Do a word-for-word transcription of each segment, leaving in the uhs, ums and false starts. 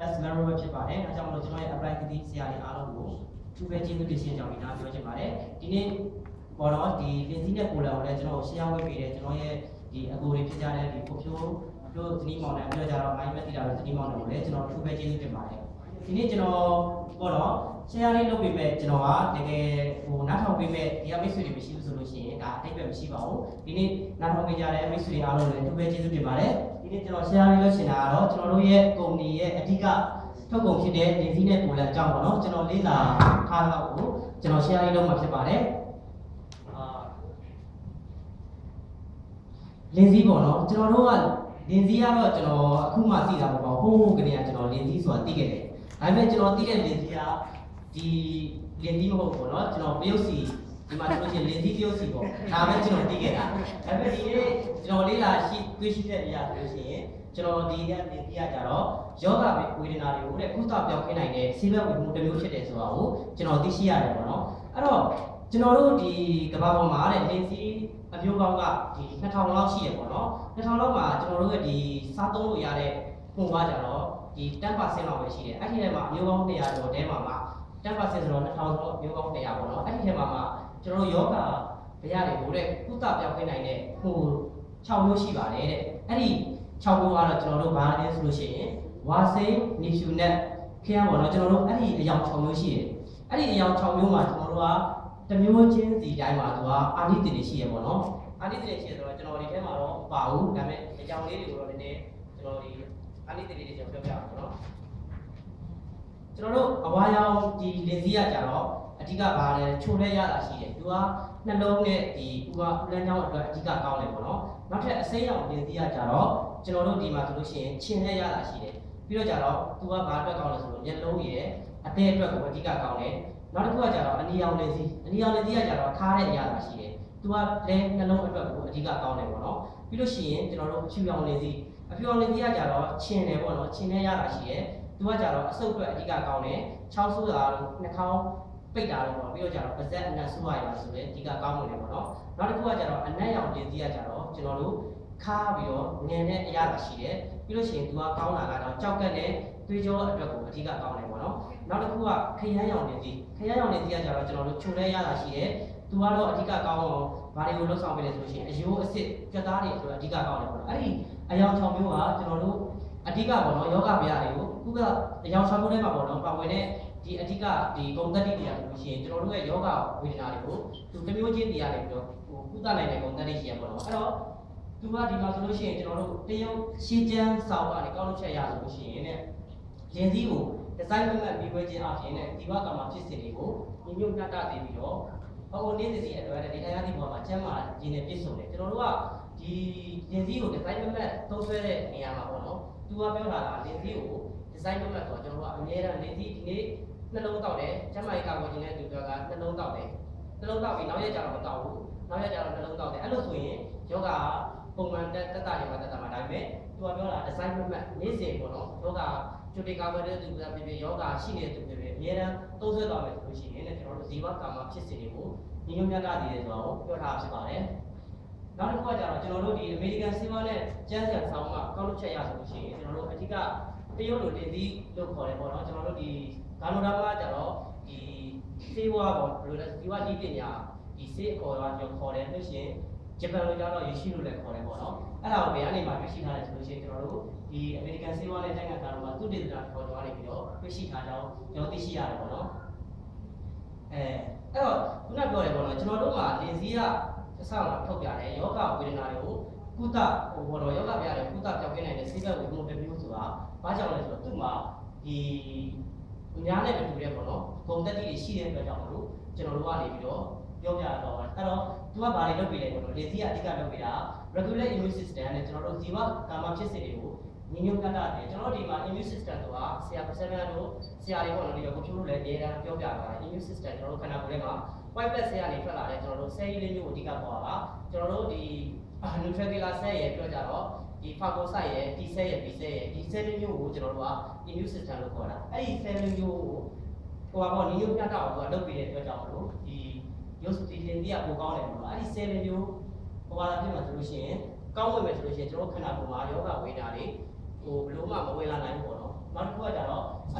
as very much about it. I don't know if I apply to this year in Alamo. Two pages to this year, we now do about it. Dine, but all the Lindsay Pola, original, she always made it, the Agori Pizza, the Popio, the Nimon, and the my material, the Nimon, original, two pages to about it. Dine, you know, but all, she only look at me, you know, they will not help me, the mystery machine solution, I take a machine. Dine, not only are mystery, I don't know, two pages to about it.ဒီနေ့ကျွန်တော် share လို့ရှင်တာတော့ကျွန်တော်တို့ရဲ့ company ရဲ့အဓိကထုတ်ကုန်ဖြစ်တဲ့ Lindsay နဲ့ Poland အကြောင်းပေါ့နော်ကျွန်တော်လေ့လာထားတာကိုကျွန်တော် share လုပ်မှာဖြစ်ပါတယ်အာ Lindsay ပေါ့နော်ကျွန်တော်တို့က Lindsay ကတော့ကျွန်တော်အခုမှသိတာပေါ့ဟိုးဟိုးကနေကကျွန်တော် Lindsay ဆိုတာသိခဲ့တယ်ဒါပေမဲ့ကျွန်တော်သိတဲ့ Lindsay ကဒီ Lindsay မဟုတ်ဘူးပေါ့နော်ကျွန်တော်ပြုတ်စီဒီမှာတို့ချင်း Lindsay ပြုတ်စီပေါ့ဒါပဲကျွန်တော်သိခဲ့တာဒါပေမဲ့ဒီနေ့ကျွန်တော်လေးလာရှိတွေ့ရှိတဲ့အရာဆိုလို့ရှိရင်ကျွန်တော်ဒီနေ့သိရကြတော့ယောဂဝေဒနာတွေကိုတဲ့ကုသပြောင်းခင်းနိုင်တဲ့ဆေးဘက်ဝင်မှုတစ်မျိုးဖြစ်တယ်ဆိုတာကိုကျွန်တော်သိရှိရတယ်ပေါ့နော်အဲ့တော့ကျွန်တော်တို့ဒီကမ္ဘာပေါ်မှာတဲ့ Lindsay အမျိုးကောင်းကဒီနှစ်ထောင်လောက်ရှိရပေါ့နော်နှစ်ထောင်လောက်မှာကျွန်တော်တို့ရဲ့ဒီစားသုံးလို့ရတဲ့ပုံပါကြတော့ဒီ ten percent လောက်ပဲရှိတယ်အဲ့ဒီထဲမှာအမျိုးကောင်းone hundredကျော်တဲမှာမှာ ten percent ဆိုတော့two thousandဆိုတော့အမျိုးကောင်းone hundredပေါ့နော်အဲ့ဒီထဲမှာမှာကျွန်တော်တို့ယောဂဗျာတွေကိုတဲ့ကုသပြောင်းခင်းနိုင်တဲ့ဟိုsixမျိုးရှိပါတယ်တဲ့အဲ့ဒီsixမျိုးကတော့ကျွန်တော်တို့ဘာလဲဆိုလို့ရှိရင်ဝါစိန်နီဖြူနဲ့ခရမ်းပေါ့နော်ကျွန်တော်တို့အဲ့ဒီအယောင်sixမျိုးရှိတယ်အဲ့ဒီအယောင်sixမျိုးမှာကျွန်တော်တို့ကတစ်မျိုးချင်းစီတိုင်းမှာသူကအာနိသင်တွေရှိရပေါ့နော်အာနိသင်တွေရှိရဆိုတော့ကျွန်တော်ဒီထဲမှာတော့ပါဘူးဒါပေမဲ့အကြောင်းလေးတွေကိုတော့နည်းနည်းကျွန်တော်ဒီအာနိသင်တွေကျွန်တော်ပြောပြအောင်ပေါ့နော်ကျွန်တော်တို့အဝါရောင်ဒီ Lindsay ကကြတော့အဓိကဘာလဲချိုလဲရတာရှိတယ်သူကနှလုံးနဲ့ဒီဥကဥလန်းချောင်းအတွက်အဓိကကောင်းတယ်ပေါ့နော်နောက်ထပ်အစိမ်းရောင် Lindsay ကကြတော့ကျွန်တော်တို့ဒီမှာဆိုလို့ရှိရင်ခြင်နဲ့ရတာရှိတယ်ပြီးတော့ကြတော့သူကဘာအတွက်ကောင်းလဲဆိုတော့မျက်လုံးရည်အသေးအတွက်ကိုအဓိကကောင်းတယ်နောက်တစ်ခုကကြတော့အနီရောင် Lindsay အနီရောင် Lindsay ကကြတော့ခါးတဲ့ရတာရှိတယ်သူကလည်းနှလုံးအတွက်ကိုအဓိကကောင်းတယ်ပေါ့နော်ပြီးလို့ရှိရင်ကျွန်တော်တို့အဖြူရောင် Lindsay အဖြူရောင် Lindsay ကကြတော့ခြင်တယ်ပေါ့နော်ခြင်နဲ့ရတာရှိတယ်သူကကြတော့အဆုပ်အတွက်အဓိကကောင်းတယ်ချောင်းဆိုးတာတို့နှာခေါင်းပိတ်တာတော့ပေါ့ပြီးတော့ကြတော့ပါဇက်အနက်ဆူရရဆိုရင်အဓိကကောင်းနေတယ်ပေါ့နော်နောက်တစ်ခုကကြတော့အနက်ရောင် Lindsay ကကြတော့ကျွန်တော်တို့ခါပြီးတော့ငယ်တဲ့အရာရှိတယ်ပြီးလို့ရှိရင်သူကကောင်းတာကတော့ကြောက်ကက်နဲ့သွေးကြောအတွက်ကိုအဓိကကောင်းတယ်ပေါ့နော်နောက်တစ်ခုကခရမ်းရောင် Lindsay ခရမ်းရောင် Lindsay ကကြတော့ကျွန်တော်တို့ခြုံလဲရတာရှိတယ်သူကတော့အဓိကကောင်းအောင်ဘာတွေကိုလှုပ်ဆောင်ပေးလဲဆိုလို့ရှိရင်အယိုးအစစ်ကြက်သားတွေအတွက်အဓိကကောင်းတယ်ပေါ့နော်အဲ့ဒီအယောင်sixမျိုးကကျွန်တော်တို့အဓိကပေါ့နော်ယောဂဗျာတွေကိုခုကအယောင်sixမျိုးထဲမှာပေါ့နော်ပါဝင်တဲ့ဒီအဓိကဒီဂုဏ်သတ္တိတရားဆိုလို့ရှိရင်ကျွန်တော်တို့ရဲ့ယောဂဝေဒနာတွေကိုသူတစ်မျိုးချင်းတရားတွေပြီးတော့ဟိုကုသနိုင်တဲ့ဂုဏ်သတ္တိရှိရပေါ့နော်အဲ့တော့သူကဒီမှာဆိုလို့ရှိရင်ကျွန်တော်တို့တရုတ်ရှင်းကျန်းစောက်ကနေကောက်လို့ချက်ရဆိုလို့ရှိရင်တဲ့Lindsayကိုဒီဇိုင်းမမတ်ပြီးဝဲခြင်းအပြင်နဲ့ဒီဘကမှာဖြစ်စဉ်တွေကိုညညညတသိပြီးတော့ဟိုနေ့စီအတွက်ဒီတရားဒီပေါ်မှာကျမ်းမာရင်းနဲ့ပြည့်စုံတယ်ကျွန်တော်တို့ကဒီ Lindsayကိုဒီဇိုင်းမမတ်သုံးဆွဲတဲ့နေရာမှာပေါ့နော်သူကပြောတာက Lindsayကိုဒီဇိုင်းမမတ်ဆိုတော့ကျွန်တော်တို့ကအများအား Lindsay ဒီနေ့နှလုံးတောက်တယ်ကျမ်းမာရေးကာကွယ်ခြင်းနဲ့သူပြောတာနှလုံးတောက်တယ်နှလုံးတောက်ပြီးနောက်ရက်ကျတော့မတောက်ဘူးနောက်ရက်ကျတော့နှလုံးတောက်တယ်အဲ့လိုဆိုရင်ယောဂပုံမှန်တက်တက်တာတွေမှာတက်တာမှာဒါပေမဲ့သူကပြောတာဒီဇိုင်းမမတ်နေ့စဉ်ပေါ့နော်ယောဂကျွတ်တေကာကွယ်တဲ့သူကပြပြယောဂရှိနေတဲ့သူတွေအများအားသုံးဆွဲသွားမယ်ဆိုလို့ရှိရင်လည်းကျွန်တော်တို့ဇီဝကာမဖြစ်စဉ်တွေကိုညီညွတ်မြတ်တာတည်တယ်ဆိုတော့ပြောထားဖြစ်ပါတယ်နောက်တစ်ခုကကျတော့ကျွန်တော်တို့ဒီ American Civil နဲ့ကျန်းစံဆောင်မှာကောက်လို့ချက်ရဆိုလို့ရှိရင်ကျွန်တော်တို့အဓိကတရုတ်လို Lindsay လို့ခေါ်တယ်ပေါ့နော်ကျွန်တော်တို့ဒီဂါနိုဒါကကျတော့ဒီစေဝါပေါ့ဘယ်လိုလဲဒီဝါဒီပညာဒီစေအခေါ်တော့ကျွန်တော်ခေါ်တယ်လို့ရှိရင်ဂျပန်လိုကျတော့ယေရှိလို့လည်းခေါ်တယ်ပေါ့နော်အဲ့ဒါကိုဘယ်ကနေမှတွေ့ရှိထားလဲဆိုလို့ရှိရင်ကျွန်တော်တို့ဒီ American Civil နဲ့တိုင်းကတာတော့သူတည်တာခေါ်သွားနေပြီးတော့တွေ့ရှိထားကြောင်းကျွန်တော်သိရှိရတယ်ပေါ့နော်အဲအဲ့တော့ခုနပြောတယ်ပေါ့နော်ကျွန်တော်တို့က Lindsay ကအဆောက်အအုံထုတ်ပြတယ်ယောဂဝေဒနာတွေကိုကုသဟိုဘောတော့ယောဂပြရတယ်ကုသပြောင်းပြနိုင်တဲ့စိတ်ဘက်ဝေဒနာတစ်မျိုးဆိုတာဘာကြောင့်လဲဆိုတော့သူ့မှာဒီအများနဲ့မတူတဲ့ပေါ့နော်ဂုဏ်သက်တည်တွေရှိတဲ့အတွက်ကြောင့်မလို့ကျွန်တော်တို့ကနေပြီးတော့ပြောပြတော့အဲ့တော့သူကဘာတွေလုပ်ပေးလဲပေါ့နော် Lindsay ကအဓိကလုပ်ပေးတာ regular immune system နဲ့ကျွန်တော်တို့ဇီဝကာမဖြစ်စဉ်တွေကိုညီညွတ်ကတတ်တယ်ကျွန်တော်တို့ဒီမှာ immune system ဆိုတာဆရာပစမန်တို့ဆရာတွေပေါ့နော်ဒီကိုဖြိုးလို့လည်းအများအားပြောပြတာ immune system ကျွန်တော်တို့ခန္ဓာကိုယ်ထဲမှာ white blood cell ကနေထွက်လာတဲ့ကျွန်တော်တို့ cell လေးမျိုးကိုအဓိကပေါ်တာကျွန်တော်တို့ဒီ neutrophil cell ရဲ့ပြောကြတော့ဒီ phagocyte ရဲ့ T cell ရဲ့ B cell ရဲ့ဒီ cell လေးမျိုးကိုကျွန်တော်တို့က immune system လို့ခေါ်တာအဲ့ဒီ cell လေးမျိုးကိုဟိုပါပေါ့ညီညွတ်ပြတ်တော့သူကလုပ်ပေးတဲ့အတွက်ကြောင့်မလို့ဒီရုပ်ဒီLindsayကပိုကောင်းတယ်ပေါ့နော်အဲ့ဒီ cell လေးမျိုးဟိုပါလာပြမှာဆိုလို့ရှိရင်ကောင်းဝင်မယ်ဆိုလို့ရှိရင်ကျွန်တော်ခန္ဓာကိုယ်မှာယောဂဝေဒနာတွေဟိုဘလို့မှမဝင်လာနိုင်ဘူးပေါ့နော်နောက်တစ်ခုကကြတော့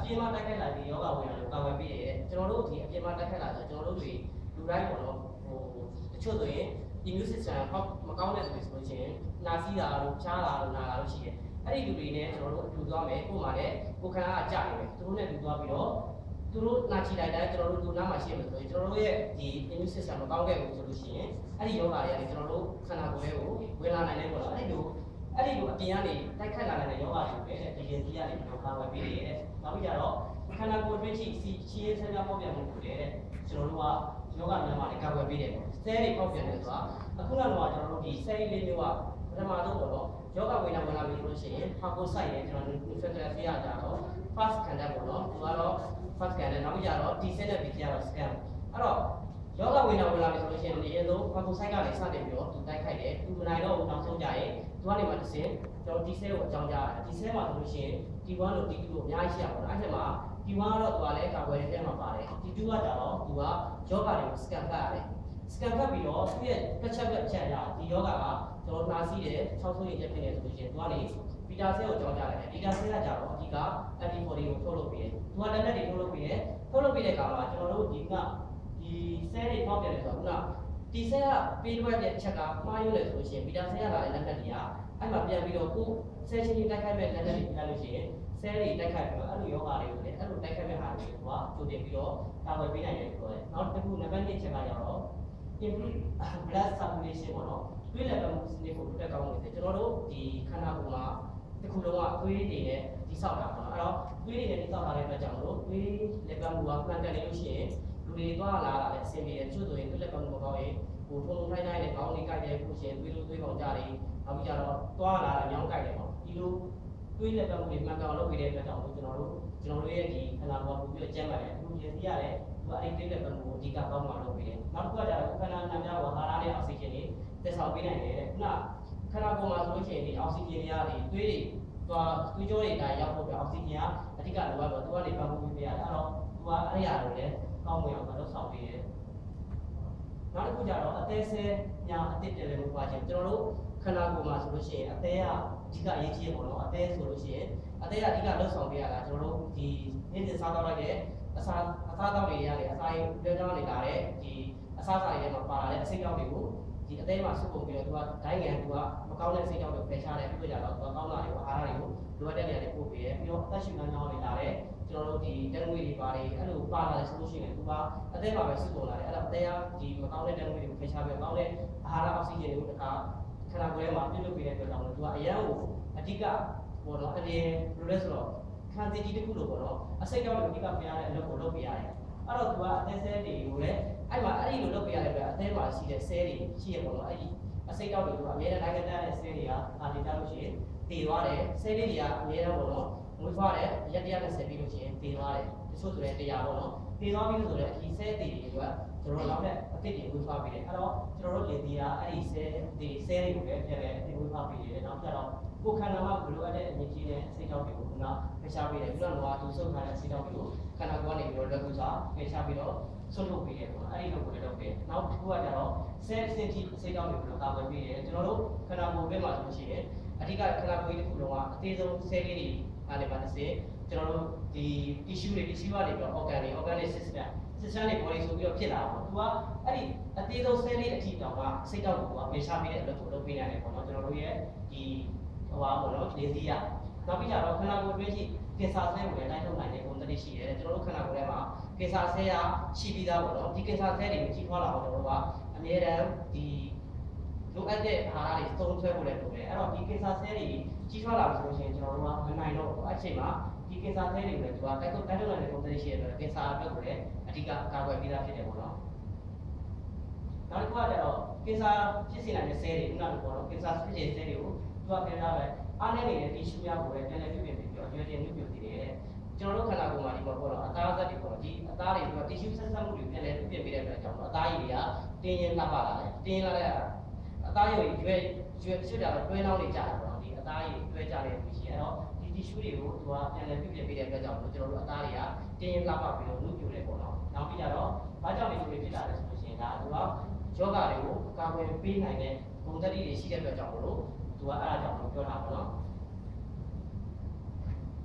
ပြင်မှာတိုက်ခိုက်လာပြီးယောဂဝင်လာလို့ကာဝယ်ပေးတယ်ကျွန်တော်တို့ဒီအပြင်မှာတိုက်ခိုက်လာဆိုကျွန်တော်တို့တွေလူတိုင်းပေါ့နော်ဟိုတချို့ဆိုရင် immune system ဟောမကောင်းတဲ့ဆိုဆိုရင်နာစီးတာလို့ချားတာလို့နာတာလို့ရှိတယ်အဲ့ဒီလူတွေနဲ့ကျွန်တော်တို့အတူသွားမယ်ကို့မှာလည်းကိုခံအားကြနေတယ်သူတို့နဲ့တူသွားပြီးတော့သူတို့နာချီလိုက်တိုင်းကျွန်တော်တို့လူနာမှာရှိရမယ်ဆိုရင်ကျွန်တော်တို့ရဲ့ဒီ immune system မကောင်းခဲ့ဘူးဆိုလို့ရှိရင်အဲ့ဒီယောဂတွေကကျွန်တော်တို့ခန္ဓာကိုယ်လေးကိုဝင်လာနိုင်တယ်ပေါ့နော်အဲ့ဒီလိုအဲ့ဒီလိုအပြင်ကနေတိုက်ခတ်လာတဲ့ယောဂတွေပဲဒီရင်စီးကနေကျွန်တော်ကာဝယ်ပေးတယ်တဲ့နောက်ပြီးကြတော့ခန္ဓာကိုယ်တွင်းရှိစီချီးရေးဆန်းပြောင်းပြန်မှုတွေတဲ့ကျွန်တော်တို့ကယောဂမြန်မာတွေကာဝယ်ပေးတယ်ပေါ့ဆဲတွေပေါက်ပြန်တယ်ဆိုတာအခုနောက်တော့ကျွန်တော်တို့ဒီဆဲလေးမျိုးကပထမဆုံးပေါ့နော်ယောဂဝင်လာဝင်လာပြီလို့ရှိရင်ဖာကိုစိုက်တယ်ကျွန်တော်တို့ factor ဖေးရကြတော့ fast ခံတယ်ပေါ့နော်သူကတော့ fast ခံတယ်နောက်ပြီးကြတော့ D ဆက်နဲ့ B ကတော့ scan အဲ့တော့ယောဂဝင်လာဝင်လာပြီဆိုလို့ရှိရင်အရင်ဆုံးဖာကိုစိုက်ကနေစတင်ပြီးတော့သူတိုက်ခိုက်တယ်သူမနိုင်တော့ဘူးနောက်ဆုံးကြရင်သူကနေမှတစ်ဆင့်ကျွန်တော် D ဆက်ကိုအကြောင်းကြားတယ် D ဆက်မှာဆိုလို့ရှိရင် D one လို့ D two လို့အများကြီးရှိရပါတော့အဲ့ဒီမှာ D one ကတော့သူကလည်းကာကွယ်ရေးထဲမှာပါတယ် D two ကကြတော့သူကယောဂတွေကို scan ဖတ်ရတယ် scan ဖတ်ပြီးတော့သူ့ရဲ့ကချက်ပဲအချက်အရဒီယောဂကကျွန်တော်နားစီးတယ်၆ဆိုးရင်ချက်ဖြစ်နေဆိုလို့ရှိရင်သူကနေဘီတာဆဲကိုကြောင်းကြတယ်ဘီတာဆဲကကြတော့အဓိက antibody ကိုထုတ်လုပ်ပေးတယ်သူကလက်နက်တွေထုတ်လုပ်ပေးတယ်ထုတ်လုပ်ပေးတဲ့အခါမှာကျွန်တော်တို့ဒီကဒီဆဲတွေပေါက်တယ်ဆိုတော့ခုနဒီဆဲကပေးလွှဲတဲ့အချက်ကမှားရုံးတယ်ဆိုလို့ရှိရင်ဘီတာဆဲကလာတဲ့လက်နက်တွေကအဲ့မှာပြန်ပြီးတော့ကိုဆဲချင်းချင်းတိုက်ခိုက်မဲ့လက်နက်တွေပြန်လို့ရှိရင်ဆဲတွေတိုက်ခိုက်ပြီးတော့အဲ့လိုယောဂတွေကိုလည်းအဲ့လိုတိုက်ခိုက်မဲ့ဟာတွေကိုကကြိုတင်ပြီးတော့ကာကွယ်ပေးနိုင်တယ်ပြောတယ်နောက်တစ်ခုနံပါတ်နှစ်ချက်ကကြတော့ improve blood circulation ပေါ့နော်သွေးလက်ပတ်မှုစနစ်ကိုတက်ကောင်းနေတယ်ကျွန်တော်တို့ဒီခန္ဓာကိုယ်မှာတစ်ခုလုံးကသွေးတွေနဲ့တိဆောက်တာပေါ့နော်အဲ့တော့သွေးတွေနဲ့တိဆောက်ထားတဲ့အတွက်ကြောင့်လို့သွေးလက်ပတ်မှုကမှန်ကန်နေလို့ရှိရင်လူတွေသွားလာတာလည်းအဆင်ပြေတယ်တချို့ဆိုရင်သွေးလက်ပတ်မှုမကောင်းရင်ဟိုထုံထုံထိုင်းထိုင်းနဲ့ခေါင်းလေးကိုက်တယ်လို့ရှိရင်သွေးလိုသွေးကောင်ကြတယ်နောက်ပြီးကြတော့သွားလာတာညောင်းကိုက်တယ်ပေါ့ဒီလိုသွေးလက်ပတ်မှုတွေမှန်ကန်အောင်လုပ်ပေးတဲ့အတွက်ကြောင့်လို့ကျွန်တော်တို့ကျွန်တော်တို့ရဲ့ဒီခန္ဓာကိုယ်ကပိုပြီးအကျဉ်းပါတယ်အခုရည်စည်းရတယ်သူကအဲ့ဒီသွေးလက်ပတ်မှုကိုအဓိကကောင်းအောင်လုပ်ပေးတယ်နောက်တစ်ခုကကြတော့ခန္ဓာနာများဝဟာရနဲ့အောက်ဆီဂျင်တွေတက်ဆောင်ပေးနိုင်တယ်တဲ့ခုနခန္ဓာကိုယ်မှာဆိုလို့ရှိရင်ဒီအောက်ဆီဂျင်တွေကဒီသွေးတွေသွားသွေးကြောတွေတိုင်းရောက်ဖို့ပြအောက်ဆီဂျင်ကအဓိကလိုအပ်တော့သူကနေပတ်မှုပေးရတယ်အဲ့တော့သူကအဲ့ဒီအရာတွေလည်းကောင်းမွန်အောင်လုပ်ဆောင်ပေးတယ်နောက်တစ်ခုကြတော့အသေးဆဲညာအတစ်တယ်လည်းမပွားခြင်းကျွန်တော်တို့ခန္ဓာကိုယ်မှာဆိုလို့ရှိရင်အသေးကအဓိကအရေးကြီးပေါ့နော်အသေးဆိုလို့ရှိရင်အသေးကအဓိကလုပ်ဆောင်ပေးရတာကျွန်တော်တို့ဒီနေ့စဉ်စားတော့လိုက်တဲ့အစားအစားတော့တွေရတယ်အစာရေပြောင်းနေတာတဲ့ဒီအစားအစာတွေထဲမှာပါလာတဲ့အစိတ်အကြောင်းတွေကိုဒီအသေးမှာစုပုံပြီးတော့သူကဒိုင်းငံသူကမကောင်းတဲ့အစိတ်အကြောင်းတွေဖယ်ရှားတယ်ပြီးတော့ကြတော့သူကကောင်းတာတွေကိုအားရတွေကိုလိုအပ်တဲ့နေရာတွေပို့ပေးတယ်ပြီးတော့အသက်ရှူလမ်းကြောင်းတွေလာတဲ့ကျွန်တော်တို့ဒီတန်ငွေတွေပါတယ်အဲ့လိုပါလာတယ်ဆိုလို့ရှိရင်သူကအသေးမှာပဲစုပုံလာတယ်အဲ့တော့အသေးကဒီမကောင်းတဲ့တန်ငွေတွေကိုဖယ်ရှားပြီးကောင်းတဲ့အာဟာရအောက်ဆီဂျင်တွေကိုတခါခန္ဓာကိုယ်ထဲမှာပြုလုပ်ပေးတဲ့အတွက်ကြောင့်သူကအရန်ကိုအဓိကဘောတော့အရင်လိုလဲဆိုတော့ခံစီကြီးတစ်ခုလို့ပေါ့နော်အစိတ်ကြောင့်အဓိကပြရတဲ့အလုပ်ကိုလုပ်ပြရတယ်အဲ့တော့သူကအသေးဆဲတွေကိုလည်းအဲ့မှာအဲ့ဒီလိုလုပ်ပြရတဲ့အတွက်အသေးမှာရှိတဲ့ဆဲတွေရှိရပေါ့နော်အဲ့ဒီအစိတ်ကြောင့်တွေကိုအများနဲ့တိုင်းကတည်းကဆဲတွေကအာတင်ကြလို့ရှိရင်တည်သွားတယ်ဆဲလေးတွေကအများနဲ့ပေါ့နော်မွေးဖွားတယ်ရက်တရားနဲ့ဆဲပြီးလို့ရှိရင်တည်သွားတယ်တချို့ဆိုရင်တရားပေါ့နော်တည်သွားပြီးလို့ဆိုတော့ဒီဆဲတည်တွေကကျွန်တော်တို့နောက်တဲ့အသစ်တွေမွေးဖွားပြီးတယ်အဲ့တော့ကျွန်တော်တို့လေဒီကအဲ့ဒီဆဲဒီဆဲတွေကိုလည်းပြန်လည်းအသစ်မွေးဖွားပြီးတယ်နောက်ကျတော့ကိုခန္ဓာမှာဘလိုအပ်တဲ့အမြင့်ကြီးတဲ့အစိတ်ကြောင့်တွေကိုကဖယ်ရှားပေးတယ်ပြီးတော့တော့သူစုပ်ထားတဲ့အစိတ်ကြောင့်တွေကိုခန္ဓာကိုယ်ကနေပြီးတော့လက်ကူစားဖယ်ရှားပြီးတော့ဆွတ်ထုတ်ပေးတယ်ပေါ့အဲ့ဒီလိုကိုလည်းလုပ်တယ်နောက်တစ်ခုကကျတော့ဆဲစင်တီအစိတ်ကြောင့်တွေကိုကာကွယ်ပေးတယ်ကျွန်တော်တို့ခန္ဓာကိုယ်ဘက်မှာဆိုလို့ရှိရင်အဓိကခန္ဓာကိုယ်တစ်ခုလုံးကအသေးဆုံးဆဲလေးတွေကနေပါတစ်စကျွန်တော်တို့ဒီ tissue တွေ tissue ကနေပြီးတော့ organ တွေ organic system system တွေ body ဆိုပြီးတော့ဖြစ်လာတာပေါ့သူကအဲ့ဒီအသေးဆုံးဆဲလေးအထိတောင်ကစိတ်တောက်ကိုကဖယ်ရှားပေးတဲ့အလုပ်ကိုလုပ်ပေးနိုင်တယ်ပေါ့နော်ကျွန်တော်တို့ရဲ့ဒီဟိုပါပေါ့နော်လေစီးရနောက်ပြီးကြတော့ခန္ဓာကိုယ်တွင်းရှိကင်ဆာဆဲကိုလည်းတိုင်းထုတ်နိုင်တဲ့ပုံသဏ္ဍာန်ရှိတယ်ကျွန်တော်တို့ခန္ဓာကိုယ်ထဲမှာကင်ဆာဆဲရရှိပြီးသားပေါ့နော်ဒီကင်ဆာဆဲတွေကိုကြီးထွားလာအောင်ကျွန်တော်တို့ကအမြဲတမ်းဒီလိုအပ်တဲ့အာဟာရတွေသုံးဆွဲဖို့လည်းလုပ်တယ်အဲ့တော့ဒီကင်ဆာဆဲတွေကြီးထွားလာလို့ဆိုရင်ကျွန်တော်တို့ကမနိုင်တော့ဘူးအဲ့ချိန်မှာဒီကင်ဆာဆဲတွေလည်းသူကတိုက်ထုတ်တိုက်ထုတ်နိုင်တဲ့ပုံသဏ္ဍာန်ရှိတဲ့အတွက်ကင်ဆာအတွက်ကိုလည်းအဓိကကာကွယ်ပေးတာဖြစ်တယ်ပေါ့နော်နောက်တစ်ခုကကျတော့ကင်ဆာဖြစ်စေနိုင်တဲ့ဆဲတွေခုနကပြောတော့ကင်ဆာဖြစ်စေတဲ့ဆဲတွေကိုသူကပြန်လာပဲအားနည်းနေတဲ့ tissue များကိုပဲပြန်လည်ပြုပြင်ပြီးတော့ရွေးတင်ပြုပြင်နေတယ်ကျွန်တော်တို့ခန္ဓာကိုယ်မှာဒီမှာပေါ့တော့အသားအသက်တွေပေါ့ဒီအသားတွေက tissue ဆက်စပ်မှုတွေပြန်လည်ပြုပြင်ပေးတဲ့အတွက်ကြောင့်တော့အသားရည်တွေကတင်းရင်လှပလာတယ်တင်းရင်လာတဲ့အသားရည်ရွေးရွေးဆွတ်တာတော့တွဲနှောင်းနေကြတာပေါ့ဒီအသားရည်တွဲကြတဲ့လူရှိအဲ့တော့ဒီ tissue တွေကိုသူကပြန်လည်ပြုပြင်ပေးတဲ့အတွက်ကြောင့်ကျွန်တော်တို့အသားတွေကတင်းရင်လှပပြီးတော့နုပြိုတယ်ပေါ့နော်နောက်ပြီးတော့ဘာကြောင့်ဒီလိုတွေဖြစ်လာလဲဆိုလို့ရှိရင်ဒါသူကယောဂတွေကိုကာကွယ်ပေးနိုင်တဲ့ဘုံတတိတွေရှိတဲ့အတွက်ကြောင့်မလို့သူကအဲ့ဒါကြောင့်ပြောတာပေါ့နော်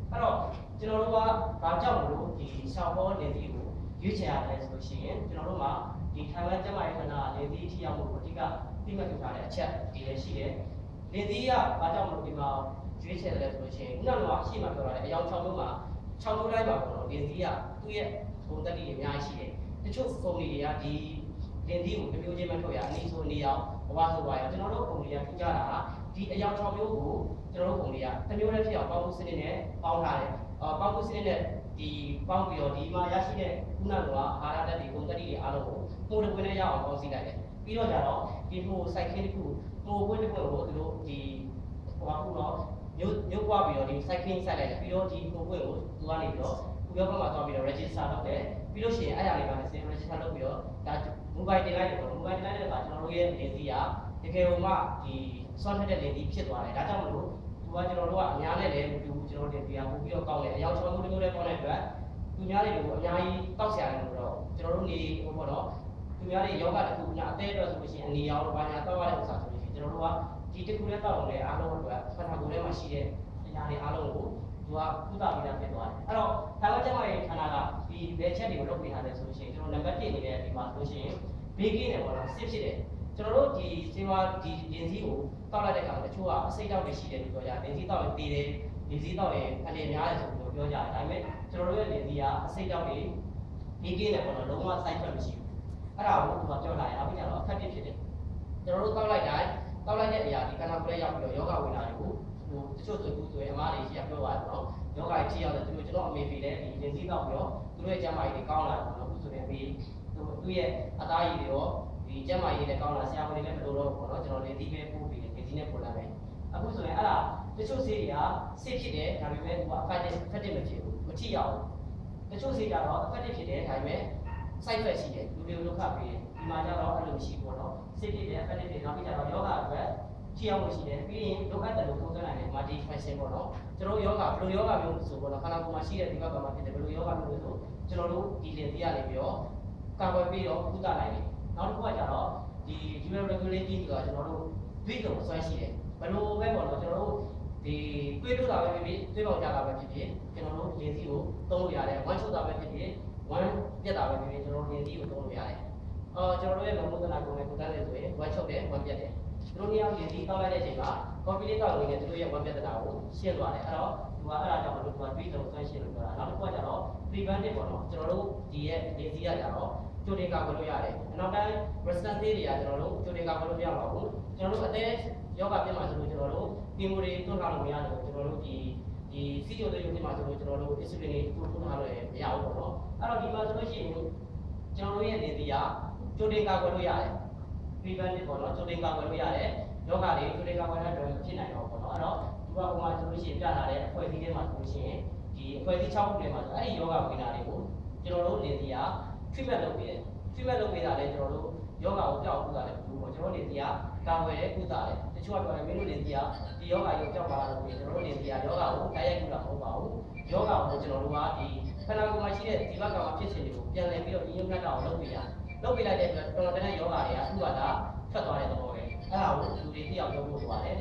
အဲ့တော့ကျွန်တော်တို့ကဘာကြောင့်လို့ဒီရှောက်ဘောလင်သီးကိုရွေးချယ်ရတယ်ဆိုလို့ရှိရင်ကျွန်တော်တို့မှာဒီထိုင်ဝမ်ကျန်းမာရေးဌာနလင်သီးထိရောက်မှုကိုအဓိကသိမှတ်ပြုထားတဲ့အချက်ဒီလည်းရှိတယ်လင်သီးကဘာကြောင့်လို့ဒီမှာရွေးချယ်တယ်ဆိုလို့ရှိရင်ခုနကတော့ရှေ့မှာပြောထားတဲ့အယောင်၆မျိုးမှာ၆မျိုးတိုင်းပါပေါ့နော်လင်သီးကသူ့ရဲ့ဂုဏ်သတ္တိတွေအများကြီးရှိတယ်တချို့ကုမ္ပဏီတွေကဒီလင်သီးကိုတစ်မျိုးချင်းမထုတ်ရအနည်းဆိုနေအောင်ဘဝဆိုပါရကျွန်တော်တို့ကုမ္ပဏီကထူးခြားတာဒီအယောင်၆မျိုးကိုကျွန်တော်တို့ကုမ္ပဏီကတစ်မျိုးတည်းဖြစ်အောင်ပေါင်းမှုစနစ်နဲ့ပေါင်းထားတယ်အော်ပေါင်းမှုစနစ်နဲ့ဒီပေါင်းပြီးတော့ဒီမှာရရှိတဲ့ခုနကအာဟာရဓာတ်တွေဂုဏ်သတ္တိတွေအားလုံးကိုပိုတစ်ပွင့်နဲ့ရအောင်ပေါင်းစည်းလိုက်တယ်ပြီးတော့ကြတော့ဒီဟိုစိုက်ခင်းတစ်ခုဟိုပွင့်တစ်ပွင့်ကိုသူတို့ဒီဟိုအခုတော့မျိုးမျိုးပွားပြီးတော့ဒီစိုက်ခင်းစိုက်လိုက်တယ်ပြီးတော့ဒီဟိုပွင့်ကိုသူကနေပြီးတော့ခုရောက်မှသွားပြီးတော့ register လုပ်တယ်ပြီးလို့ရှိရင်အဲ့အရာလေးပါနဲ့ register လုပ်ပြီးတော့ဒါ mobile တင်လိုက်တယ်ပေါ့ mobile တင်လိုက်တဲ့အခါကျွန်တော်တို့ရဲ့လင်သီးကတကယ်လို့မှဒီ soft တဲ့လင်သီးဖြစ်သွားတယ်ဒါကြောင့်မလို့သူကကျွန်တော်တို့ကအများနဲ့လည်းမတူဘူးကျွန်တော်တို့တင်ပြပို့ပြီးတော့ကောင်းတယ်အယောင်ချောမှုတစ်မျိုးလေးပေါင်းတဲ့အတွက်သူများတွေကိုအများကြီးတောက်ဆရာတယ်လို့တော့ကျွန်တော်တို့နေဟိုပေါ့နော်သူများတွေယောဂတစ်ခုညာအသေးတော့ဆိုလို့ရှိရင်အနေရောဘာညာတောက်ရတဲ့ဥစ္စာဆိုလို့ရှိရင်ကျွန်တော်တို့ကဒီတစ်ခုလေးတောက်အောင်လည်းအားလုံးအတွက်ဖတ်တာကိုယ်ထဲမှာရှိတဲ့အရာတွေအားလုံးကိုသူကကုသပြီးသားဖြစ်သွားတယ်အဲ့တော့ဒါကကျမရဲ့ခန္ဓာကဒီဘယ်ချက်တွေကိုလုပ်ပေးထားတယ်ဆိုလို့ရှိရင်ကျွန်တော်နံပါတ်တစ်အနေနဲ့ဒီမှာဆိုလို့ရှိရင်ဘေးကင်းတယ်ပေါ့နော်စစ်ဖြစ်တယ်ကျွန်တော်တို့ဒီစေဝါဒီလင်စည်းကိုတောက်လိုက်တဲ့အခါတချို့ကအစိတ်တောက်တွေရှိတယ်လို့ပြောကြတယ်လင်စည်းတောက်ရင်တည်တယ်လင်စည်းတောက်ရင်အနေများတယ်ဆိုပြီးပြောကြတယ်ဒါပေမဲ့ကျွန်တော်တို့ရဲ့လင်စည်းကအစိတ်တောက်တွေဘေးကင်းတယ်ပေါ့နော်လုံးဝ side effect မရှိဘူးအဲ့ဒါကိုသူကပြောလာတယ်နောက်ပြီးတော့ effective ဖြစ်တယ်ကျွန်တော်တို့တောက်လိုက်တိုင်းတောက်လိုက်တဲ့အရာဒီခန္ဓာကိုယ်ရဲ့ရောက်ပြီးတော့ယောဂဝိညာဉ်တွေကိုဟိုတချို့ဆိုဘူးဆိုရင်အမားတွေရှိရပြောပါတယ်ပေါ့နော်ယောဂကြီးထိရောက်တယ်သူတို့ကျွန်တော်အမေဖေလည်းဒီလင်စည်းတောက်ပြီးတော့သူတို့ရဲ့ကျန်းမာရေးတွေကောင်းလာတယ်ပေါ့နော်အခုဆိုရင်အမေသူသူ့ရဲ့အသားရည်တွေရောဒီကျန်းမာရေးနဲ့ကောင်းလာဆရာဝန်တွေလည်းမလိုတော့ဘူးပေါ့နော်ကျွန်တော်လင်သီးပဲပို့ပြီးတယ်လင်သီးနဲ့ပို့လာမယ်အခုဆိုရင်အဲ့ဒါတချို့ဆေးတွေကဆေးဖြစ်တယ်ဒါပေမဲ့သူက effective effective မဖြစ်ဘူးမထိရောက်ဘူးတချို့ဆေးကြတော့ effective ဖြစ်တယ်ဒါပေမဲ့ side effect ရှိတယ်လူတွေကိုဒုက္ခပေးတယ်ဒီမှာကျတော့အဲ့လိုမရှိဘူးပေါ့နော်ဆေးဖြစ်တယ် effective ဖြစ်နောက်ပြီးကြတော့ယောဂအတွက်ထိရောက်မှုရှိတယ်ပြီးရင်ဒုက္ခတယ်လို့ပုံစံနိုင်တယ် multi function ပေါ့နော်ကျွန်တော်ယောဂဘယ်လိုယောဂမျိုးဆိုပေါ့နော်ခန္ဓာကိုယ်မှာရှိတဲ့ဒီဘက်ကမှာဖြစ်တယ်ဘယ်လိုယောဂမျိုးဆိုကျွန်တော်တို့ဒီလင်သီးရနေပြီးတော့ကာကွယ်ပြီးတော့ကုသနိုင်တယ်နောက်တစ်ခုကကြတော့ဒီ human regulating ဆိုတာကျွန်တော်တို့တွေးတော့ဆွဲရှိတယ်ဘယ်လိုပဲပေါ့နော်ကျွန်တော်တို့ဒီတွေးလို့တာပဲဖြစ်ဖြစ်တွေးပေါကြတာပဲဖြစ်ဖြစ်ကျွန်တော်တို့လင်သီးကိုသုံးလို့ရတယ်ဝမ်းချုပ်တာပဲဖြစ်ဖြစ်ဝမ်းပြက်တာပဲဖြစ်ဖြစ်ကျွန်တော်တို့လင်သီးကိုသုံးလို့ရတယ်အော်ကျွန်တော်တို့ရဲ့မမုဒနာကုံနဲ့ကုသတယ်ဆိုရင်ဝမ်းချုပ်တယ်ဝမ်းပြက်တယ်သူတို့နှစ်ယောက်လင်သီးတောက်လိုက်တဲ့အချိန်မှာ coffee လေးတောက်နေတယ်သူတို့ရဲ့ဝမ်းပြက်တာကိုရှင်းသွားတယ်အဲ့တော့သူကအဲ့ဒါကြောင့်မလို့သူကတွေးတော့ဆွဲရှင်းလို့ပြောတာနောက်တစ်ခုကကြတော့ preventive ပေါ့နော်ကျွန်တော်တို့ဒီရဲ့လင်သီးရကြတော့ကျိုးတင်ကာကွယ်လို့ရတယ်။နောက်တိုင်း resistant သေးတွေကကျွန်တော်တို့ကျိုးတင်ကာကွယ်လို့မရပါဘူး။ကျွန်တော်တို့အသေးယောဂပြမှာဆိုလို့ကျွန်တော်တို့ပင်မိုတွေတွန်းထားလို့မရတယ်ကျွန်တော်တို့ဒီဒီစီချိုတွေပြမှာဆိုလို့ကျွန်တော်တို့ insulin တွေတွန်းထားလို့မရဘူးပေါ့နော်။အဲ့တော့ဒီမှာဆိုလို့ရှိရင်ကျွန်တော်တို့ရဲ့နေသီးကကျိုးတင်ကာကွယ်လို့ရတယ်။ preventive ပေါ့နော်ကျိုးတင်ကာကွယ်လို့ရတယ်။ယောဂတွေကျိုးတင်ကာကွယ်တဲ့အတွက်ဖြစ်နိုင်တော့ပေါ့နော်။အဲ့တော့ဒီကဟိုမှာဆိုလို့ရှိရင်ပြထားတဲ့အဖွဲ့အစည်းတွေမှာဆိုလို့ရှိရင်ဒီအဖွဲ့အစည်း၆ခုထဲမှာဆိုအဲ့ဒီယောဂဝိညာဉ်တွေကိုကျွန်တော်တို့နေသီးကtreatment လုပ်ပေးတယ် treatment လုပ်ပေးတာလည်းကျွန်တော်တို့ယောဂကိုကြောက်ကုတာလည်းဘူးပေါ့ကျွန်တော်တို့နေစီကကာဝယ်ကုတာလည်းတချို့ကပြောတယ်မင်းတို့နေစီကဒီယောဂရုပ်ကြောက်ပါလို့ပြီးကျွန်တော်တို့နေစီကယောဂကိုတိုက်ရိုက်ကုတာမဟုတ်ပါဘူးယောဂကိုကျွန်တော်တို့ကဒီခန္ဓာကိုယ်မှာရှိတဲ့ဒီဘက်ကမှာဖြစ်စဉ်တွေကိုပြန်လည်ပြီးတော့ညှိညွှန်းတတ်အောင်လုပ်ပေးတာလုပ်ပေးလိုက်တဲ့အတွက်တော်တော်တန်တဲ့ယောဂတွေကသူ့ဟာဒါထွက်သွားတဲ့သဘောပဲအဲ့ဒါကိုလူတွေသိအောင်ပြောဖို့လိုပါတယ်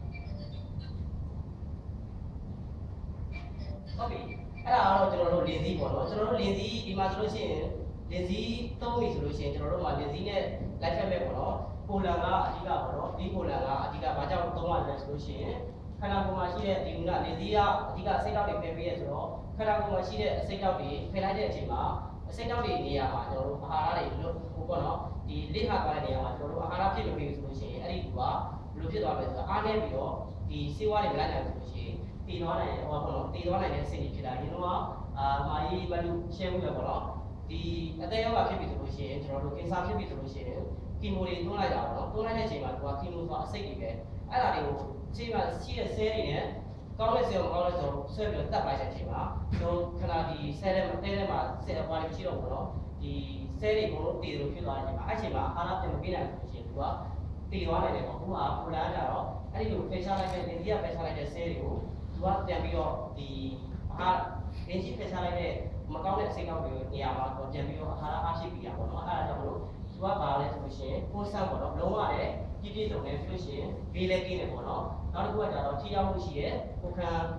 ဟုတ်ပြီအဲ့ဒါကတော့ကျွန်တော်တို့လင်စည်းပေါ့နော်ကျွန်တော်တို့လင်စည်းဒီမှာဆိုလို့ရှိရင်လင်စည်းသုံးပြီဆိုလို့ရှိရင်ကျွန်တော်တို့မှာလင်စည်းနဲ့လိုက်ဖက်မဲ့ပေါ့နော်ပိုလန်ကအဓိကပေါ့နော်ဒီပိုလန်ကအဓိကဘာကြောင့်သုံးရလဲဆိုလို့ရှိရင်ခန္ဓာကိုယ်မှာရှိတဲ့ဒီကလင်စည်းကအဓိကအစိတ်တောက်တွေဖယ်ပေးရဆိုတော့ခန္ဓာကိုယ်မှာရှိတဲ့အစိတ်တောက်တွေဖယ်လိုက်တဲ့အချိန်မှာအစိတ်တောက်တွေနေရာမှာကျွန်တော်တို့အာဟာရတွေလို့ဟိုပေါ့နော်ဒီလိဟာသွားတဲ့နေရာမှာကျွန်တော်တို့အာဟာရဖြစ်မပေးဘူးဆိုလို့ရှိရင်အဲ့ဒီကူကဘယ်လိုဖြစ်သွားလဲဆိုတော့အားနေပြီးတော့ဒီစေဝါတွေမလိုက်နိုင်ဘူးဆိုလို့ရှိရင်တည်သွားနိုင်တယ်ဟောပေါ့နော်တည်သွားနိုင်တဲ့အဆင့်ကြီးဖြစ်လာရင်တော့အာမာယီဘလူရှင်းမှုပဲပေါ့နော်ဒီအသက်ရောဂါဖြစ်ပြီဆိုလို့ရှိရင်ကျွန်တော်တို့ကင်ဆာဖြစ်ပြီဆိုလို့ရှိရင်ကီမိုတွေတွန်းလိုက်တာပေါ့နော်တွန်းလိုက်တဲ့အချိန်မှာသူကကီမိုဆိုတာအစိတ်တွေပဲအဲ့ဒါတွေကိုအချိန်မှာရှိတဲ့ဆဲတွေနဲ့ကောင်းတဲ့ဆဲကိုကောင်းတဲ့ဆဲကိုဆွဲပြီးတော့တက်လိုက်တဲ့အချိန်မှာကျွန်တော်ခဏဒီဆဲထဲမှာတဲထဲမှာဆဲအပွားတွေရှိတော့ပေါ့နော်ဒီဆဲတွေဘုံလို့တည်လို့ဖြစ်သွားတဲ့အချိန်မှာအဲ့ချိန်မှာအာဟာရပြန်မပေးနိုင်ဘူးဆိုရင်သူကတည်သွားနိုင်တယ်ပေါ့ခုကပိုလန်ကြတော့အဲ့ဒီလိုဖိချလိုက်တဲ့လင်ဒီကဖိချလိုက်တဲ့ဆဲတွေကိုသူကပြန်ပြီးတော့ဒီအာလင်ကြီးဖိချလိုက်တဲ့မကောင်းတဲ့အစိတ်အကောက်တွေနေရာမှာတော့ပြန်ပြီးတော့အာဟာရအားရှိပြီးတာပေါ့နော်အဲ့ဒါကြောင့်မလို့သူကပါလဲဆိုလို့ရှိရင်ပိုးဆန့်ပေါ့နော်လုံးဝတဲ့ပြည့်ပြည့်စုံနေဆိုလို့ရှိရင်ဘေးလည်းကင်းတယ်ပေါ့နော်နောက်တစ်ခုကကြတော့ထိရောက်မှုရှိရဲ့ကိုခံ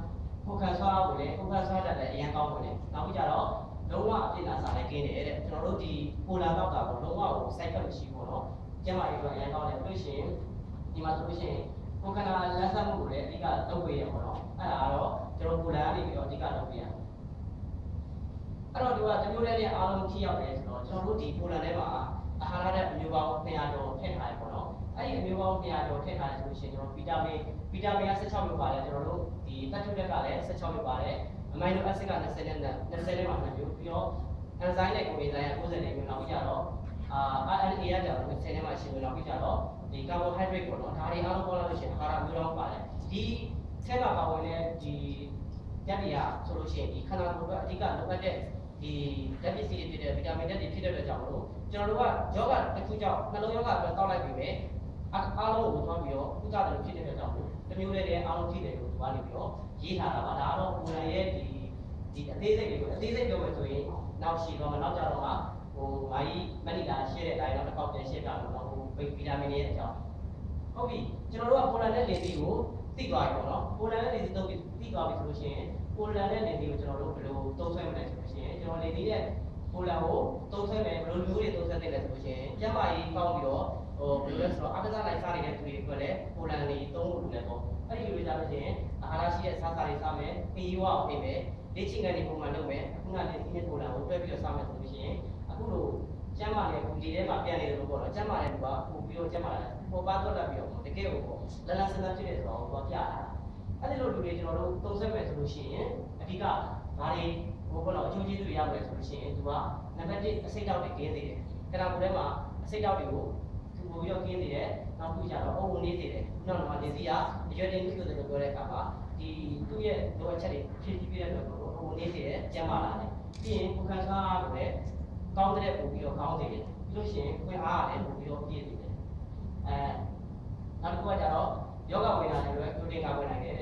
ကိုခံဆွားကိုလည်းကိုခံဆွားတတ်တယ်အရင်ကောင်းတယ်နောက်ပြီးကြတော့လုံးဝအပြစ်လာစားလည်းကင်းတယ်တဲ့ကျွန်တော်တို့ဒီပိုလာတော့တာကိုလုံးဝကိုစိုက်ဖက်မရှိဘူးနော်ကျမကြီးကအရင်ကောင်းတယ်လို့ရှိရင်ဒီမှာဆိုလို့ရှိရင်ကိုခန္ဓာလက်ဆက်မှုကိုလည်းအဓိကလုပ်ပေးရပါတော့အဲ့ဒါကတော့ကျွန်တော်ပိုလာကနေပြီးတော့အဓိကလုပ်ပေးရအဲ့တော့ဒီကတမျိုးတည်းနဲ့အားလုံးထိရောက်တယ်ဆိုတော့ကျွန်တော်တို့ဒီပိုလာထဲမှာအာဟာရတဲ့အမျိုးပေါင်း၂၀၀ကျော်ထည့်ထားတယ်ပေါ့နော်အဲ့ဒီအမျိုးပေါင်း၂၀၀ကျော်ထည့်ထားတယ်ဆိုလို့ရှိရင်ကျွန်တော်ဗီတာမင်ဗီတာမင်က၁၆မျိုးပါတယ်ကျွန်တော်တို့ဒီတတ်ထုလက်ကလည်း၁၆မျိုးပါတယ်အမိုင်နိုအက်ဆစ်က၂၀နဲ့၂၀နဲ့မှနှစ်မျိုးပြီးတော့အန်ဇိုင်းနဲ့ကိုအင်ဇိုင်းက၉၀နဲ့မျိုးနောက်ပြီးကြတော့အာ အာ အန် အေ ကကြတော့၂၀နဲ့မှ၈မျိုးနောက်ပြီးကြတော့ဒီကာဗွန်ဟိုက်ဒရိတ်ပေါ့နော်ဒါတွေအားလုံးပေါင်းလိုက်လို့ရှိရင်အာဟာရမျိုးတော့ပါတယ်ဒီဆဲမှာပါဝင်တဲ့ဒီရက်တွေကဆိုလို့ရှိရင်ဒီခန္ဓာကိုယ်ကအဓိကလိုအပ်တဲ့ဒီဓာတ်ပစ္စည်းတွေဖြစ်တဲ့ဗီတာမင်ဓာတ်တွေဖြစ်တဲ့အတွက်ကြောင့်မလို့ကျွန်တော်တို့ကယောဂတစ်ခုကြောင့်နှလုံးယောဂအတွက်တောက်လိုက်ပြီပဲအားလုံးကိုသွားပြီးတော့ကုသတယ်ဖြစ်တဲ့အတွက်ကြောင့်မို့တမျိုးလေးတွေအားလုံးထိတယ်လို့သွားနေပြီးတော့ရေးထားတာပါဒါကတော့ကိုယ်တိုင်ရဲ့ဒီဒီအသေးစိတ်တွေကိုအသေးစိတ်ပြောမယ်ဆိုရင်နောက်ရှိတော့မှနောက်ကြတော့မှဟိုမာကြီးမနီလာရှင်းတဲ့အတိုင်းတော့တစ်ခေါက်ပြန်ရှင်းပြလို့တော့ဟိုဗီတာမင်တွေရဲ့အကြောင်းဟုတ်ပြီကျွန်တော်တို့ကပိုလန်နဲ့လင်သီးကိုသိသွားပြီပေါ့နော်ပိုလန်နဲ့လင်သီးသုံးပြီးသိသွားပြီဆိုလို့ရှိရင်ပိုလန်နဲ့လင်သီးကိုကျွန်တော်တို့ဘယ်လိုသုံးဆွဲမလဲဆိုလို့ရှိရင်ကျွန်တော်လင်သီးရဲ့ပိုလန်ကိုသုံးဆွဲမယ်ဘယ်လိုမျိုးတွေသုံးဆွဲသိလဲဆိုလို့ရှိရင်ကျန်းမာရေးကောင်းပြီးတော့ဟိုဘယ်လိုလဲဆိုတော့အကစားလိုက်စားနေတဲ့သူတွေအတွက်လည်းပိုလန်တွေသုံးဖို့လိုတယ်ပေါ့အဲ့ဒီလိုကြလို့ရှိရင်အာဟာရရှိတဲ့စားစားတွေစားမယ်ပင်ယူအောင်ပြင်မယ်လေ့ကျင့်ခန်းတွေပုံမှန်လုပ်မယ်အခုနကဒီနေ့ပိုလန်ကိုတွဲပြီးတော့စားမယ်ဆိုလို့ရှိရင်အခုလိုကျန်းမာတဲ့ဘူးဒီထဲမှာပြန်နေတယ်လို့ပေါ့နော်ကျန်းမာတဲ့ဘူးကပို့ပြီးတော့ကျန်းမာတယ်ပေါ်ပါတော့တက်ပြီးတော့တကယ်ကိုပေါ့လလဆန်းဆန်းဖြစ်နေဆိုတော့တော့ပြတာအဲ့ဒီလိုလူတွေကျွန်တော်တို့သုံးဆက်မယ်ဆိုလို့ရှိရင်အဓိကဘာတွေဟိုပေါ့နော်အကျိုးကျေးဇူးတွေရမယ်ဆိုလို့ရှိရင်သူကနံပါတ်၁အစိတ်တောက်တွေကင်းစေတယ်ခန္ဓာကိုယ်ထဲမှာအစိတ်တောက်တွေကိုသူပို့ပြီးတော့ကင်းစေတယ်နောက်ပြီးကြတော့အုံနေစေတယ်နောက်တော့ဒီစီကအရွယ်တင်ပြီးဆိုတဲ့ပြောတဲ့အခါမှာဒီသူ့ရဲ့လိုအပ်ချက်တွေဖြည့်ဆည်းပေးတဲ့အတွက်ကိုအုံနေစေတယ်ကျန်းမာလာတယ်ပြီးရင်ကိုခံစားကိုလည်းကောင်းတဲ့ပို့ပြီးတော့ကောင်းစေတယ်ပြီးလို့ရှိရင်ခွင့်အားရတယ်ပို့ပြီးတော့ပြည့်စေတယ်အဲနောက်တစ်ခုကကြတော့ယောဂဝေဒနာတွေလည်းပြုတင်ကဝင်နိုင်တယ်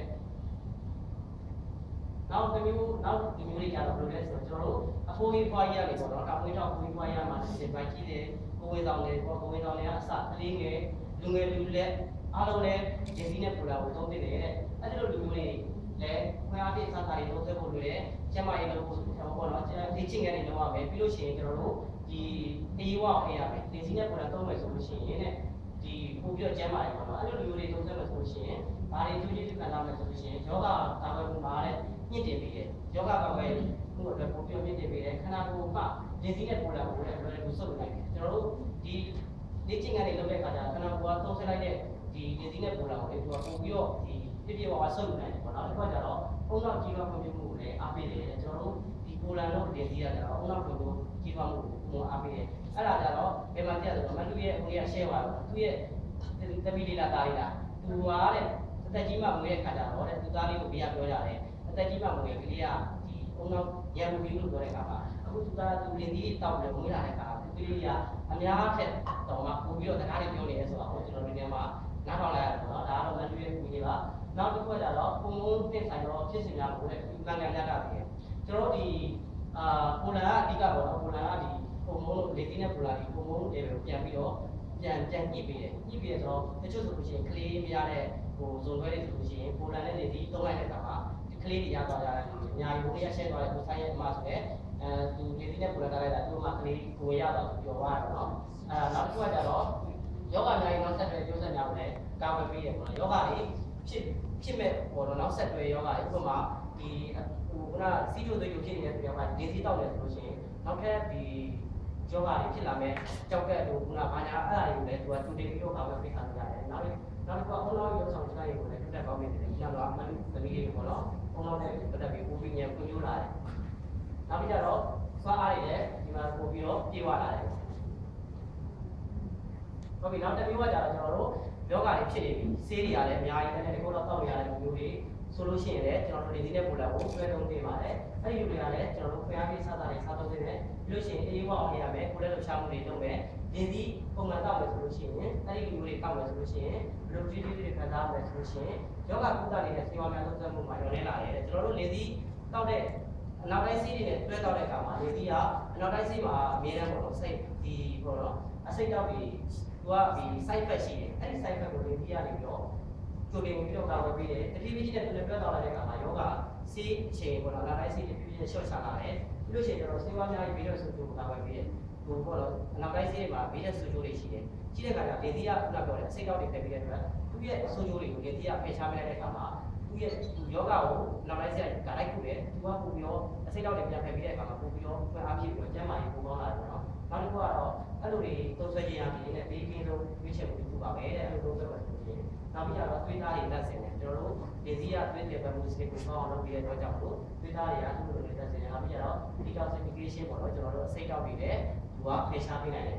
နောက်တစ်မျိုးနောက်ဒီမျိုးတွေကြတော့ဘယ်လိုလဲဆိုတော့ကျွန်တော်တို့အဖိုးကြီးဖွားကြီးရတယ်ပေါ့နော်တောင်ဝင်းတော့အဖိုးကြီးဖွားကြီးရမှာဒီဘိုက်ကြီးတယ်ကိုဝေဆောင်တယ်ပေါ့ကိုဝေဆောင်တယ်ကအစကလေးငယ်လူငယ်လူလက်အားလုံးလည်းရင်းစည်းနဲ့ပူလာကိုသုံးသင့်တယ်တဲ့အဲ့ဒီလိုလူမျိုးတွေလည်းခွင့်အားဖြင့်စားစားတွေသုံးသက်ဖို့လိုတယ်ကျန်းမာရေးလုပ်ဖို့ပေါ့နော်ဒီချင်းငယ်တွေလုပ်ရမယ်ပြီးလို့ရှိရင်ကျွန်တော်တို့ဒီအေးဝအောင်ရမယ်ရင်းစည်းနဲ့ပူလာသုံးမယ်ဆိုလို့ရှိရင်တဲ့ဒီပို့ပြီးတော့ကျန်းမာရေးပေါ့နော်အဲ့လိုလူမျိုးတွေသုံးသက်မယ်ဆိုလို့ရှိရင်ဘာတွေသူကြီးသူခံစားမယ်ဆိုလို့ရှိရင်ယောဂကာဝယ်မှုမှာတဲ့မြင့်တင်ပြီးတယ်ယောဂကာဝယ်မှုအတွက်ပို့ပြီးမြင့်တင်ပြီးတယ်ခန္ဓာကိုယ်မှာရင်းစည်းနဲ့ပူလာကိုလည်းဘယ်လိုဆုပ်နိုင်တယ်ကျွန်တော်တို့ဒီလေ့ကျင့်ခန်းတွေလုပ်တဲ့အခါကျခန္ဓာကိုယ်ကသုံးဆက်လိုက်တဲ့ဒီရင်းစည်းနဲ့ပူလာကိုလည်းသူကပို့ပြီးတော့ဒီပြည့်ပြည့်ဝဝဆုပ်နိုင်တယ်ပေါ့နော်ဒီဘက်ကျတော့အုံနောက်ကြီးပွားဖွံ့ဖြိုးမှုကိုလည်းအားပေးတယ်ကျွန်တော်တို့ဒီပူလာလို့ရင်းစည်းရကြတော့အုံနောက်ဖွံ့ဖြိုးကြီးပွားမှုကိုအားပေးတယ်အဲ့ဒါကြတော့ဘယ်မှာပြရဆိုတော့မတူရဲ့ဟိုကြီးက share ပါတော့သူရဲ့တပီလေးလာတာလေးလားသူကတဲ့အသက်ကြီးမှမွေးတဲ့ခါကျတော့တဲ့သူသားလေးကိုဘေးကပြောကြတယ်အသက်ကြီးမှမွေးကလေးကဒီအုံနောက်ရံမှုပြီးလို့ပြောတဲ့အခါမှာအခုသူသားသူလင်းကြီးတောက်ပြီးမွေးလာတဲ့အခါသူကလေးကအများထက်တော့မှပို့ပြီးတော့တကားလေးပြောနေရဲဆိုတော့ကျွန်တော်တို့ဒီမှာနားထောင်လိုက်ရတော့နော်ဒါကတော့မတူရဲ့ကိုကြီးပါနောက်တစ်ခုကကြတော့ပုံမုန်းသင်ဆိုင်တော့ဖြစ်စဉ်များကိုလည်းဒီကံကံရတာပဲကျွန်တော်ဒီအာပိုလန်ကအဓိကပေါ့နော်ပိုလန်ကဒီပုံမုန်းလေတီနဲ့ပိုလန်ဒီပုံမုန်းတွေကိုပြန်ပြီးတော့ပြန်ပြန်ညှိပေးတယ်ညှိပေးရဆိုတော့တချို့ဆိုလို့ရှိရင်ကလေးမရတဲ့ဟိုဇုံခွဲတွေဆိုလို့ရှိရင်ပိုလန်နဲ့လေတီသုံးလိုက်တဲ့အခါမှာဒီကလေးတွေရသွားကြတယ်အများကြီးဘုန်းကြီးရှင်းသွားတယ်ကိုဆိုင်ရဲ့အမဆိုရဲအဲသူလေတီနဲ့ပိုလန်ထားလိုက်တာသူ့မှာကလေးကိုရတော့ပြောသွားတယ်နော်အဲနောက်တစ်ခုကကြတော့ယောဂအများကြီးနောက်ဆက်တွဲကျိုးဆက်များကိုလည်းကာကွယ်ပေးတယ်ပေါ့နော်ယောဂတွေဖြစ်ဖြစ်မဲ့ပေါ်တော့နောက်ဆက်တွဲယောဂတွေဥပမာဒီဟိုကစီးကျိုးသွေးကျိုးဖြစ်နေတဲ့သူယောဂတွေဒေစီတောက်တယ်ဆိုလို့ရှိရင်နောက်ထပ်ဒီယောဂတွေဖြစ်လာမဲ့ကြောက်ကက်တို့ခုနဘာညာအဲ့ဒါတွေကိုလည်းသူကတူတင်ပြီးတော့ကာကွယ်ပေးထားကြတယ်နောက်နောက်တစ်ခုအုံနောက်ရုပ်ဆောင်စကားတွေကိုလည်းတွတ်တက်ပေါင်းပေးတယ်ဒီကတော့အမှန်သမီးတွေပေါ့နော်အုံနောက်နဲ့တွတ်တက်ပြီးပို့ပြီးညံပွင့်ပြလာတယ်နောက်ပြီးကြတော့စွာအားတွေလည်းဒီမှာပို့ပြီးတော့ပြေဝလာတယ်ဟုတ်ပြီနောက်တစ်မျိုးကကြတော့ကျွန်တော်တို့ယောဂတွေဖြစ်နေပြီဆေးတွေကလည်းအများကြီးလည်းဒီကုတော့တောက်နေရတဲ့မျိုးတွေဆိုလို့ရှိရင်လည်းကျွန်တော်တို့ဒီနေ့ပို့လာဖို့ဆွဲသုံးပေးပါတယ်အဲ့ဒီလူတွေကလည်းကျွန်တော်တို့ခွင့်အားပေးစားတာတွေစားသုံးနေတယ်ပြီးလို့ရှိရင်အေးဝအောင်ရမယ်ကိုယ်လည်းလှူရှားမှုတွေလုပ်မယ်ဒီဒီပုံမှန်တောက်မယ်ဆိုလို့ရှိရင်အဲ့ဒီလူတွေတောက်မယ်ဆိုလို့ရှိရင်ဘယ်လိုကြည့်ကြည့်တွေခံစားမယ်ဆိုလို့ရှိရင်ယောဂကုသနေတဲ့စေဝါများသုံးသပ်မှုမှာရောနေလာတယ်ကျွန်တော်တို့လေဒီတောက်တဲ့အနောက်တိုင်းစီးတွေနဲ့တွဲတောက်တဲ့အခါမှာလေဒီကအနောက်တိုင်းစီးမှာအများနဲ့ပေါ့နော်စိတ်ဒီပေါ့နော်အစိတ်တောက်ပြီးသူကဒီ side effect ရှိတယ်အဲ့ဒီ side effect ကိုလေဒီကနေပြီးတော့ကြိုတင်ပြီးတော့ကာကွယ်ပေးတယ်တတိပိကြီးနဲ့သူလည်းတွဲတောက်လိုက်တဲ့အခါမှာယောဂစီးအချိန်ပေါ့နော်အနာတိုင်းစီးပြပြရှော့ချလာတယ်ပြီးလို့ရှိရင်ကျွန်တော်စေဝါများကြီးဘေးရဆူချိုကိုကာကွယ်ပြီးတယ်ဟိုပေါ့နော်အနာတိုင်းစီးတွေမှာဘေးရဆူချိုတွေရှိတယ်ရှိတဲ့ခါကျလေသီးကခုနပြောတယ်အစိတ်ကောက်တွေဖယ်ပြီးတဲ့အတွက်သူ့ရဲ့ဆူချိုတွေကိုလေသီးကဖယ်ရှားပေးလိုက်တဲ့အခါမှာသူ့ရဲ့ယောဂကိုအနာတိုင်းစီးကဓာတ်လိုက်ခုတယ်သူကပို့ပြီးတော့အစိတ်ကောက်တွေပြန်ဖယ်ပြီးတဲ့အခါမှာပို့ပြီးတော့ဖွင့်အားဖြည့်ပြီးတော့ကျန်းမာရေးပိုကောင်းလာတယ်ပေါ့နော်နောက်တစ်ခုကတော့အဲ့လိုတွေသုံးဆွဲခြင်းအပြင်နဲ့ဘေးကင်းဆုံးရွေးချယ်မှုတစ်ခုပါပဲတဲ့အဲ့လိုသုံးဆွဲပါဆိုရင်နောက်ပြီးတော့သွေးသားတွေလက်ဆင်တယ်ကျွန်တော်တို့လေသီးကသွေးတယ်ပတ်မှုစနစ်ကိုကောင်းအောင်လုပ်ပြီးတဲ့အတွက်ကြောင့်လို့သွေးသားတွေကသူ့လိုလေးလက်ဆင်တယ်နောက်ပြီးတော့ detoxification ပေါ့နော်ကျွန်တော်တို့အစိတ်ကောက်တွေလည်းသူကဖယ်ရှားပေးနိုင်တယ်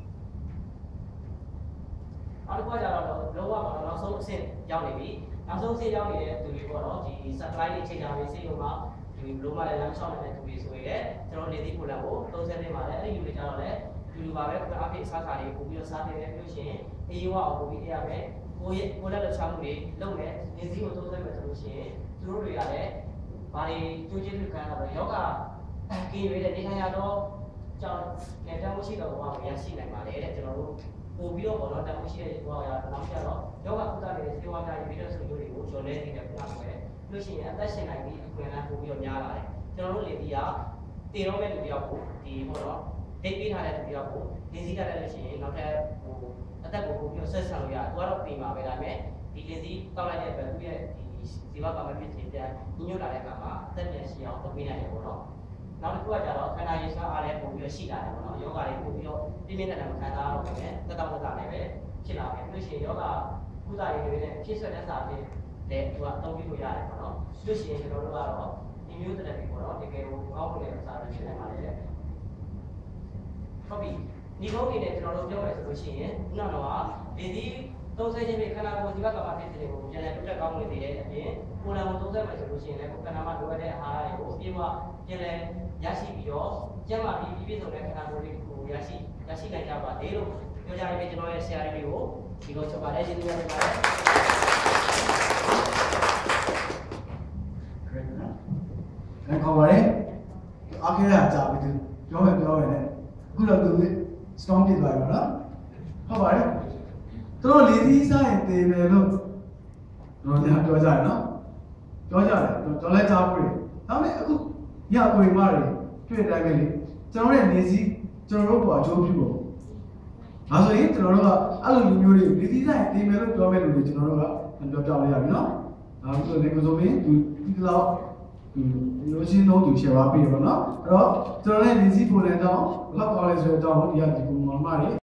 နောက်တစ်ခုကကျတော့လောကမှာနောက်ဆုံးအဆင့်ရောက်နေပြီနောက်ဆုံးအဆင့်ရောက်နေတဲ့သူတွေပေါ့နော်ဒီ supply တွေချိန်တာတွေစေလို့မှာဒီဘလို့မှလည်းလမ်းလျှောက်နေတဲ့သူတွေဆိုရင်ကျွန်တော်လေသီးပိုလန်ကိုသုံးဆနေပါလေအဲ့ဒီလူတွေကျတော့လည်းဒီလိုပါပဲအခုအဖြစ်စားစာတွေပို့ပြီးတော့စားနေတယ်ပြီးလို့ရှိရင်အေးဝအောင်ပို့ပြီးရမယ်ကိုရဲ့ကိုလက်လက်ချမှုတွေလုပ်မယ်နေစည်းကိုသုံးဆမယ်ဆိုလို့ရှိရင်သူတို့တွေကလည်းဘာတွေကြိုးကျင်းလူခံရတော့ယောဂကင်းရတဲ့နေထိုင်ရတော့ကြောင့်လက်တောင်းရှိတော့ဘာမှရရှိနိုင်ပါလေတဲ့ကျွန်တော်တို့ပို့ပြီးတော့ဘောတော့တောင်းရှိတဲ့ဘောရတော့ကျတော့ယောဂကုသနေတဲ့စေဝါများရေးပြီးတော့ဆိုမျိုးတွေကိုကျော်လဲနေတဲ့ပြပါမယ်လို့ရှိရင်အသက်ရှင်နိုင်ပြီးအခွင့်အလမ်းပို့ပြီးတော့များလာတယ်ကျွန်တော်တို့လေဒီကတည်တော့မဲ့လူတယောက်ကိုဒီဘောတော့ဒိတ်ပေးထားတဲ့လူတယောက်ကိုနေစည်းထားတဲ့လို့ရှိရင်နောက်ထပ်ဟိုအသက်ကိုပို့ပြီးတော့ဆက်ဆံလို့ရတယ်သူကတော့ပြင်ပါပဲဒါပေမဲ့ဒီလေစည်းတောက်လိုက်တဲ့အတွက်သူရဲ့ဒီဇီဝကမ္မဖြစ်ခြင်းပြန်ညှို့လာတဲ့အခါမှာအသက်ပြန်ရှိအောင်လုပ်ပေးနိုင်တယ်ပေါ့နော်နောက်တစ်ခုကကြတော့ခန္ဓာရည်စားအားလည်းပို့ပြီးတော့ရှိလာတယ်ပေါ့နော်ယောဂတွေပို့ပြီးတော့ပြင်းပြင်းထန်ထန်မခံစားရတော့ဘူးလေတက်တောက်တက်တာလည်းပဲဖြစ်လာတယ်လို့ရှိရင်ယောဂကုသရေးတွေနဲ့ဖြစ်ဆွဲတဲ့စာတွေလည်းသူကအသုံးပြုလို့ရတယ်ပေါ့နော်လို့ရှိရင်ကျွန်တော်တို့ကတော့ဒီမျိုးတက်တယ်ပေါ့နော်တကယ်ကိုကောင်းတဲ့စာတွေဖြစ်နေပါလေဟုတ်ပြီဒီကုန်းနေနဲ့ကျွန်တော်တို့ပြောမယ်ဆိုလို့ရှိရင်ခုနကတော့လေဒီသုံးဆခြင်းနဲ့ခန္ဓာကိုယ်ဒီဘက်ကမှာဖြစ်တဲ့ကိုပြန်လည်တွက်ကောင်းနေသေးတဲ့အပြင်ကိုယ်လည်းသုံးဆမယ်ဆိုလို့ရှိရင်လည်းကိုယ်ခန္ဓာမှာလိုအပ်တဲ့အာဟာရတွေကိုအပြည့်အဝပြန်လည်ရရှိပြီးတော့ကျန်းမာပြီးပြည့်စုံတဲ့ခန္ဓာကိုယ်လေးကိုရရှိရရှိနိုင်ကြပါလေလို့ပြောကြရပြီးကျွန်တော်ရဲ့ဆရာလေးတွေကိုဒီလိုချက်ပါတယ်ကျေးဇူးတင်ပါတယ်အဲ့ခေါ်ပါလေအားခဲတာကြာပြီသူပြောမယ်ပြောမယ်နဲ့အခုတော့သူ strong ဖြစ်သွားပြီပေါ့နော်ဟုတ်ပါတယ်သူတို့လေသီးစားရင်တေမယ်လို့တို့ညာပြောကြတယ်နော်ပြောကြတယ်တော်လဲကြားပြီဒါပေမဲ့အခုညကိုရီမတွေတွေ့တဲ့အတိုင်းပဲလေကျွန်တော်ရဲ့နေစည်းကျွန်တော်တို့ပေါ်အကျိုးပြုဖို့ဒါဆိုရင်ကျွန်တော်တို့ကအဲ့လိုလူမျိုးတွေလေသီးစားရင်တေမယ်လို့ပြောမဲ့လူတွေကျွန်တော်တို့ကပြောပြလိုက်ရပြီနော်ဒါဆိုလေကိုစိုးမင်းသူဒီလောက်ဒီလိုချင်းတော့သူရှယ်ပါပြီပေါ့နော်အဲ့တော့ကျွန်တော်လည်းနေစည်းပုံလည်းတော့ဘလောက်ကောင်းလဲဆိုတော့ဒီကဒီကောင်မတွေ